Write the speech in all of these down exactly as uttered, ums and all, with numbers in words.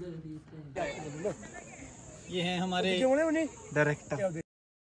ये हैं हमारे डायरेक्टर।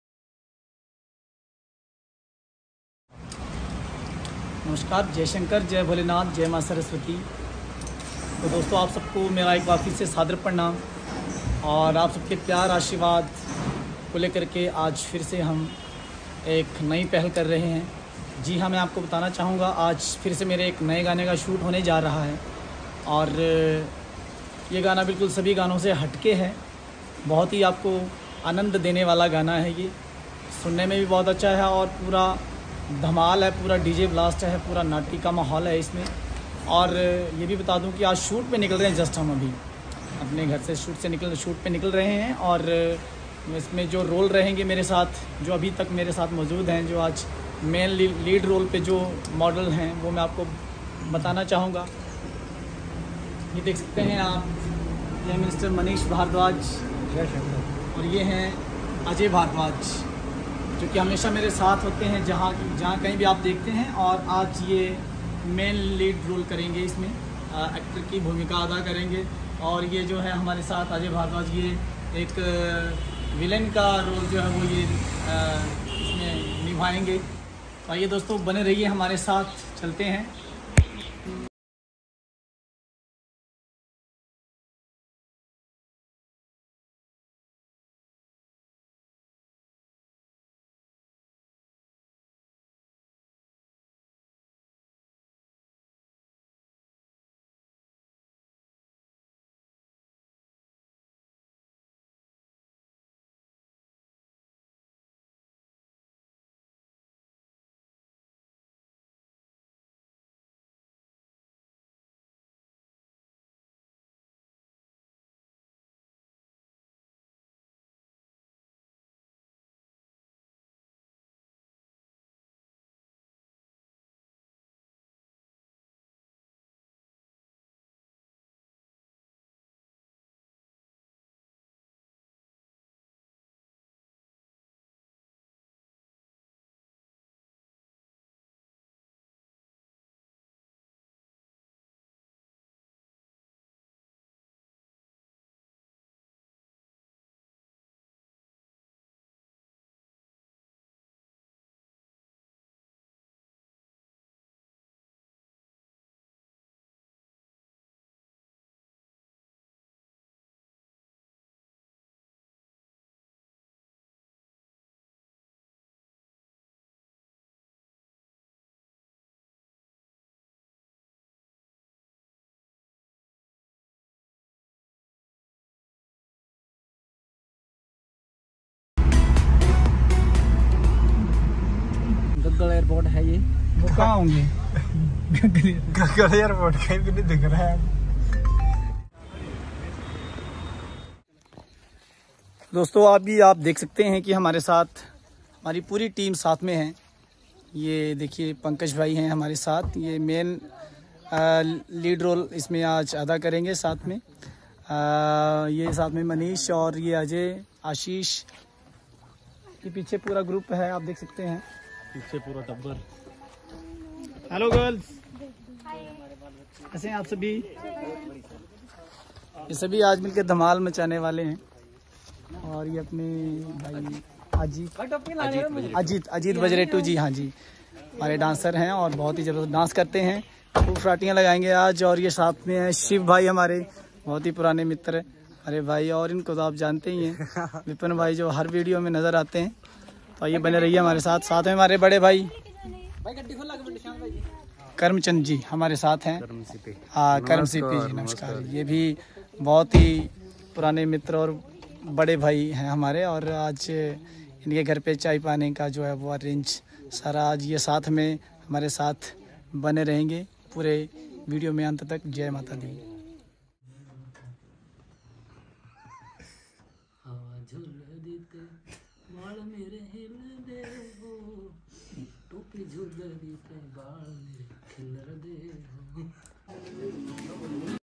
नमस्कार, जय शंकर, जय भोलेनाथ, जय माँ सरस्वती। तो दोस्तों, आप सबको मेरा एक बार फिर से सादर प्रणाम और आप सबके प्यार आशीर्वाद को लेकर के आज फिर से हम एक नई पहल कर रहे हैं। जी हाँ, मैं आपको बताना चाहूँगा, आज फिर से मेरे एक नए गाने का शूट होने जा रहा है और ये गाना बिल्कुल सभी गानों से हटके है। बहुत ही आपको आनंद देने वाला गाना है। ये सुनने में भी बहुत अच्छा है और पूरा धमाल है, पूरा डीजे ब्लास्ट है, पूरा नाटी का माहौल है इसमें। और ये भी बता दूं कि आज शूट पे निकल रहे हैं। जस्ट हम अभी अपने घर से शूट से निकल शूट पे निकल रहे हैं और इसमें जो रोल रहेंगे मेरे साथ, जो अभी तक मेरे साथ मौजूद हैं, जो आज मेन लीड रोल पे जो मॉडल हैं, वो मैं आपको बताना चाहूँगा। ये देख सकते हैं आप, ये मिस्टर मनीष भारद्वाज और ये हैं अजय भारद्वाज, जो कि हमेशा मेरे साथ होते हैं जहाँ जहाँ कहीं भी आप देखते हैं। और आज ये मेन लीड रोल करेंगे, इसमें एक्टर की भूमिका अदा करेंगे। और ये जो है हमारे साथ अजय भारद्वाज, ये एक विलेन का रोल जो है वो ये इसमें निभाएंगे। तो आइए दोस्तों, बने रहिए हमारे साथ, चलते हैं। गग्गल एयरपोर्ट है ये, वो कहाँ होंगे? गग्गल एयरपोर्ट कहीं भी नहीं दिख रहा है। दोस्तों, अभी आप देख सकते हैं कि हमारे साथ हमारी पूरी टीम साथ में है। ये देखिए, पंकज भाई हैं हमारे साथ, ये मेन लीड रोल इसमें आज अदा करेंगे। साथ में आ, ये साथ में मनीष और ये अजय, आशीष, ये पीछे पूरा ग्रुप है, आप देख सकते हैं पीछे पूरा टब्बर। हेलो गर्ल्स, कैसे हैं आप सभी? ये सभी आज मिलकर धमाल मचाने वाले हैं। और ये अपने भाई अजीत अजीत अजीत बजरेटू जी, हाँ जी, हमारे डांसर हैं और बहुत ही जबरदस्त डांस करते हैं। खूब फ्राटियाँ लगाएंगे आज। और ये साथ में है शिव भाई, हमारे बहुत ही पुराने मित्र, अरे भाई, और इनको तो आप जानते ही हैं, विपिन भाई, जो हर वीडियो में नजर आते हैं। तो ये बने रहिए हमारे साथ। साथ में हमारे बड़े भाई कर्मचंद जी हमारे साथ हैं। हाँ, कर्म सीपी जी, नमस्कार। ये भी बहुत ही पुराने मित्र और बड़े भाई हैं हमारे। और आज इनके घर पे चाय पाने का जो है वो अरेंज सारा आज ये साथ में हमारे साथ बने रहेंगे पूरे वीडियो में अंत तक। जय माता दी। बाल मेरे हिल दे हो, टोपी झूल दीते, बाल मेरे खिल दे हो।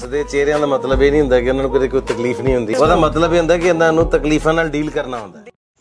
ਹੱਸਦੇ ਚਿਹਰਿਆਂ ਦਾ ਮਤਲਬ ਇਹ ਨਹੀਂ ਹੁੰਦਾ ਕਿ ਉਹਨਾਂ ਨੂੰ ਕਦੇ ਕੋਈ ਤਕਲੀਫ ਨਹੀਂ ਹੁੰਦੀ। ਉਹਦਾ ਮਤਲਬ ਇਹ ਹੁੰਦਾ ਕਿ ਇਹਨਾਂ ਨੂੰ ਤਕਲੀਫਾਂ ਨਾਲ ਡੀਲ ਕਰਨਾ ਹੁੰਦਾ।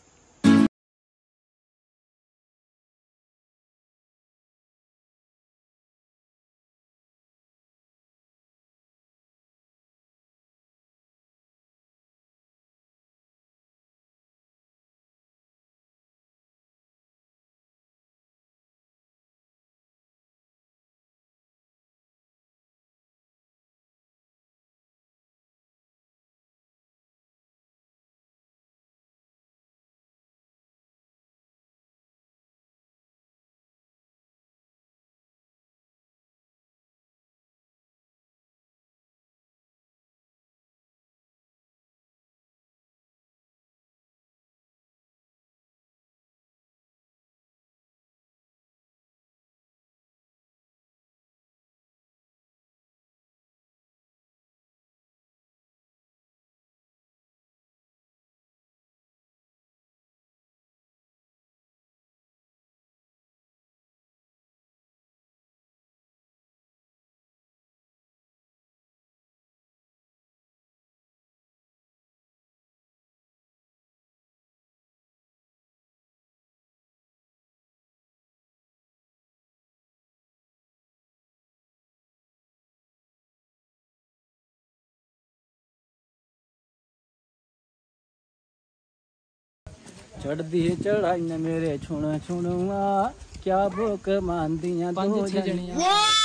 चढ़दी चढ़ाई ने मेरे छुण छुणुआ क्या भूख मानदियां दो जनियां।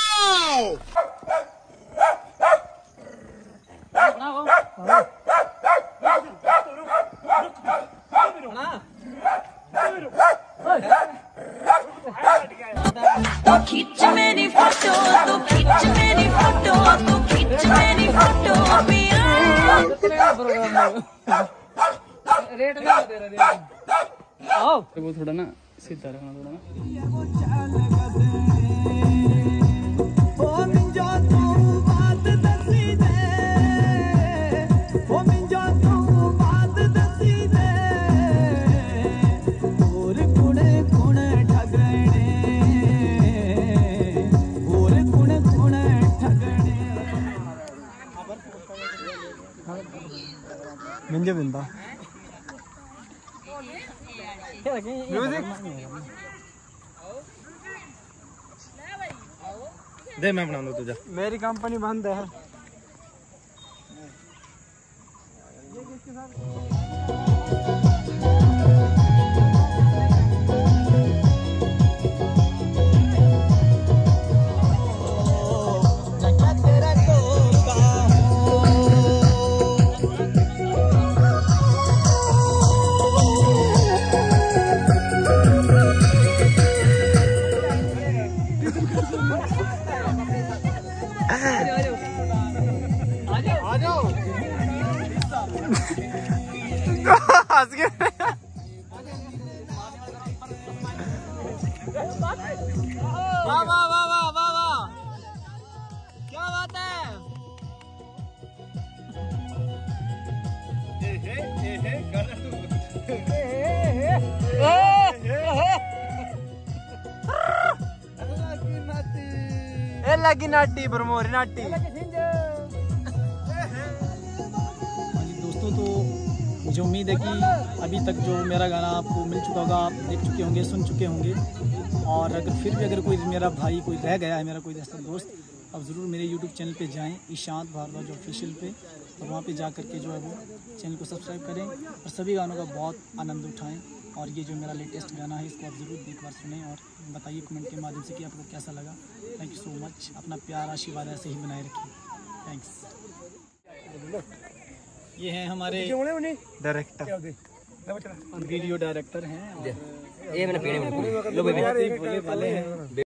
तो खींच मेरी फोटो, तो खींच मेरी फोटो, तो खींच मेरी फोटो। रेट नहीं दे रहे आओ वो थोड़ा ना सीधा रखना थोड़ा ना। ओ मिंजो तू बात दसी दे, ओ मिंजो तू बात दसी दे। और कुणे कुणे ठगणे, और कुणे कुणे ठगणे। मिंजो बिंदा म्यूजिक दे, मैं बना दूं तुझा। मेरी कंपनी बंद है। हंस गए। वाह वाह वाह वाह वाह वाह, क्या बात है। ए लगी नाटी बरमोरी नाटी। दोस्तों तो मुझे उम्मीद है कि अभी तक जो मेरा गाना आपको मिल चुका होगा, आप देख चुके होंगे, सुन चुके होंगे। और अगर फिर भी अगर कोई मेरा भाई कोई रह गया है, मेरा कोई ऐसा दोस्त, अब ज़रूर मेरे यूट्यूब चैनल पे जाएं, ईशांत भारद्वाज ऑफिशियल पे, और वहाँ पे जा कर के जो है वो चैनल को सब्सक्राइब करें और सभी गानों का बहुत आनंद उठाएं। और ये जो मेरा लेटेस्ट गाना है इसको आप ज़रूर एक बार सुनें और बताइए कमेंट के माध्यम से कि आपको कैसा लगा। Thank you so much. अपना प्यार आशीर्वाद ऐसे ही बनाए रखिए। थैंक्स। ये हैं हमारे डायरेक्टर, वीडियो डायरेक्टर हैं और ये मैंने पीने में बहुत ही भोले भाले हैं।